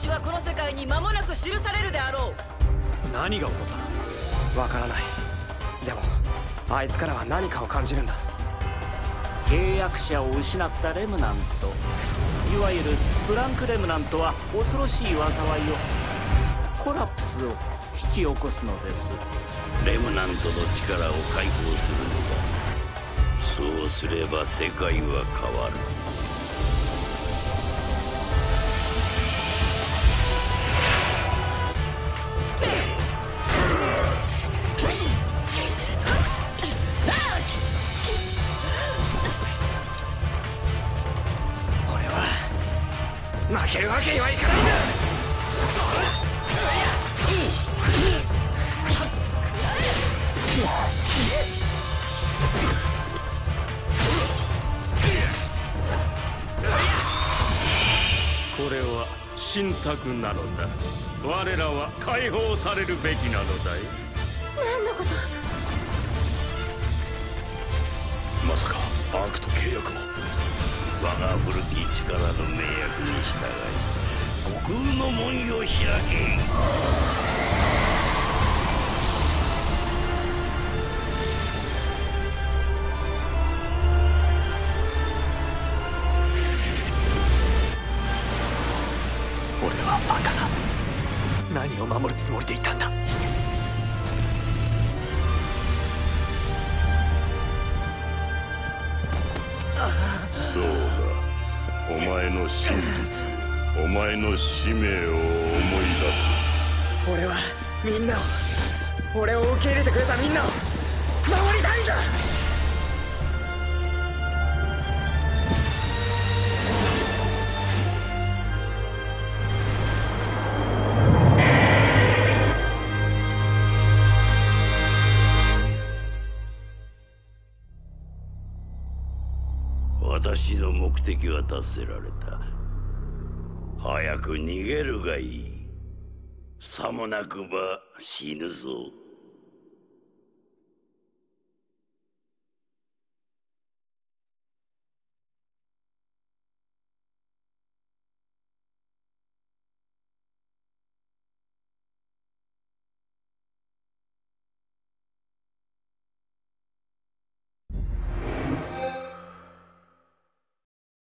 史はこの世界に間もなく記されるであろう。 何が起こった？ わからない。でもあいつからは何かを感じるんだ。 契約者を失ったレムナント、いわゆるブランクレムナントは恐ろしい災いを、コラプスを引き起こすのです。 レムナントの力を解放するのだ。そうすれば世界は変わる。 俺は負けるわけにはいかないんだ。 これは新作なのだ。我らは解放されるべきなのだよ。 何のこと？ まさかアークと契約を。我が古き力の命約に従い虚空の門を開け。 俺はバカだ。何を守るつもりでいたんだ。 そうだ、お前の真実、お前の使命を思い出俺はみんなを、俺を受け入れてくれたみんなを守りたいんだ。 私の目的は達せられた。早く逃げるがいい。さもなくば死ぬぞ。